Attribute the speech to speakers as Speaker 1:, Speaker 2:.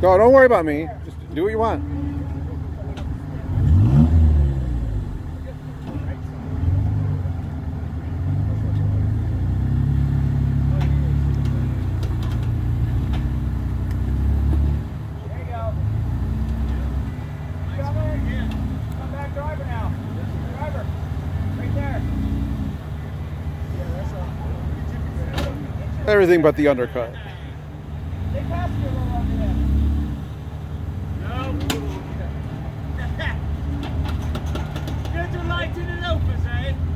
Speaker 1: No, don't worry about me. Just do what you want. Everything but the undercut.
Speaker 2: They passed you a little under there. No. Get your light to the loafers, eh?